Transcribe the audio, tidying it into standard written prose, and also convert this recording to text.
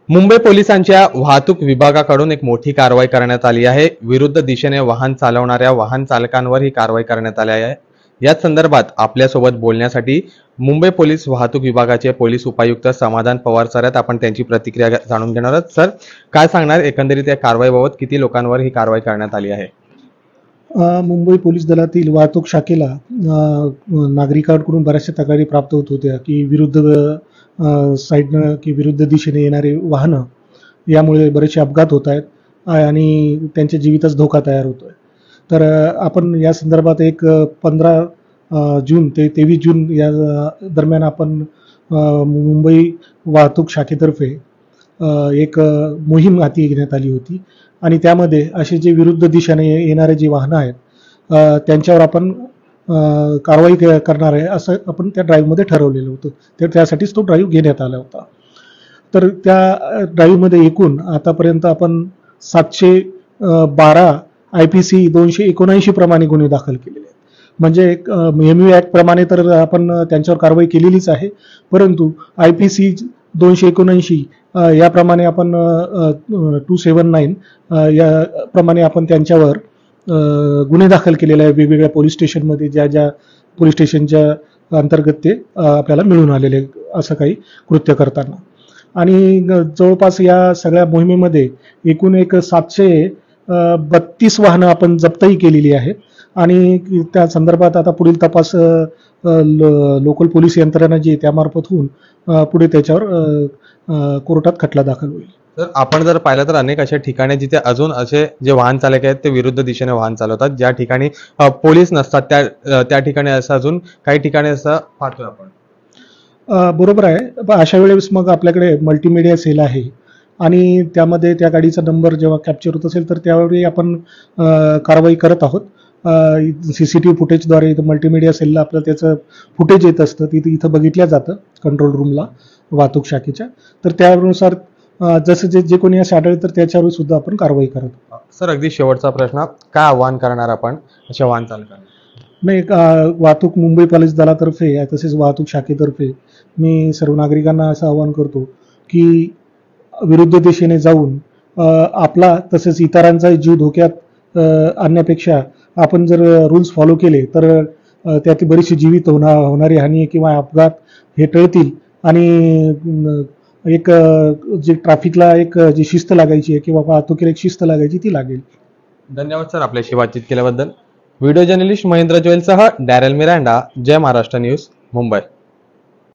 मुंबई पोलिसांच्या वाहतूक विभागाकडून एक मोठी कारवाई करण्यात आली आहे। विरुद्ध दिशेने वाहन चालवणाऱ्या वाहन चालकांवर ही कारवाई करण्यात आली आहे। याच संदर्भात आपल्यासोबत बोलण्यासाठी मुंबई पोलीस वाहतूक विभागाचे पोलीस उपायुक्त समाधान पवार सर आहेत। आपण त्यांची प्रतिक्रिया जाणून घेणार आहोत। सर, काय सांगणार एकंदरीत या कारवाईबाबत? किती लोकांवर ही कारवाई करण्यात आली आहे? मुंबई पोलीस दलातील वाहतूक शाखेला नागरिकांकडून बऱ्याचशा तक्रारी प्राप्त होत होत्या की विरुद्ध साईडनं की विरुद्ध दिशेने येणारे वाहनं यामुळे बरेचसे अपघात होत आहेत आणि त्यांच्या जीवितास धोका तयार होतोय। तर आपण या संदर्भात एक 15 जून ते 23 जून या दरम्यान आपण मुंबई वाहतूक शाखेतर्फे एक मोहीम हाती घेण्यात आली होती आणि त्यामध्ये असे जे विरुद्ध दिशेने येणारे जी वाहनं आहेत त्यांच्यावर आपण कारवाई करणार आहे असं आपण त्या ड्राईव्हमध्ये ठरवलेलं होतं। तर त्यासाठीच तो ड्राईव्ह घेण्यात आला होता। तर त्या ड्राईव्हमध्ये एकूण आतापर्यंत आपण 712 IPC 279 प्रमाणे गुन्हे दाखल केलेले आहेत। म्हणजे MU ऍक्ट प्रमाणे तर आपण त्यांच्यावर कारवाई केलेलीच आहे, परंतु IPC 279 याप्रमाणे आपण 279 या प्रमाणे आपण त्यांच्यावर गुन्हे दाखल केलेले आहे वेगवेगळ्या पोलीस स्टेशनमध्ये, ज्या ज्या पोलीस स्टेशनच्या अंतर्गत ते आपल्याला मिळून आलेले असं काही कृत्य करताना। आणि जवळपास या सगळ्या मोहिमेमध्ये एकूण एक 732 वाहनं आपण जप्तही केलेली आहेत आणि त्या संदर्भात आता पुढील तपास लोकल पोलीस यंत्रणा जी त्यामार्फत होऊन पुढे त्याच्यावर कोर्टात खटला दाखल होईल। तर आपण जर पाहिलं तर अनेक अशा ठिकाणी जिथे अजून असे जे वाहन चालक आहेत ते विरुद्ध दिशेने वाहन चालवतात, ज्या ठिकाणी पोलीस नसतात त्या ठिकाणी असं अजून काही ठिकाणी असं पाहतोय आपण। बरोबर आहे। अशा वेळेस मग आपल्याकडे मल्टीमीडिया सेल आहे आणि त्यामध्ये त्या गाडीचा नंबर जेव्हा कॅप्चर होत असेल तर त्यावेळी आपण कारवाई करत आहोत। CCTV फुटेजद्वारे मल्टीमीडिया सेलला आपल्याला त्याचं फुटेज येत असतं, इथं बघितलं जातं कंट्रोल रूमला वाहतूक शाखेच्या। तर त्यानुसार जसं जे कोणी असं आढळलं तर त्याच्यावर सुद्धा आपण कारवाई करत आहोत। सर, अगदी शेवटचा प्रश्न, काय आव्हान करणार आपण अशा वाहन चालकांना? नाही, वाहतूक मुंबई पोलीस दलातर्फे तसेच वाहतूक शाखेतर्फे मी सर्व नागरिकांना असं आवाहन करतो की विरुद्ध दिशेने जाऊन आपला तसेच इतरांचा जीव धोक्यात आणण्यापेक्षा आपण जर रूल्स फॉलो केले तर त्यातील बरीचशी जीवित होणारी हानी किंवा अपघात हे टळतील आणि एक जे ट्रॅफिकला एक जी शिस्त लागायची आहे किंवा वाहतुकीला एक शिस्त लागायची ती लागेल। धन्यवाद सर आपल्याशी बातचीत केल्याबद्दल। व्हिडिओ जर्नलिस्ट महेंद्र जोयलसह Darrel Miranda, Jai Maharashtra news, Mumbai.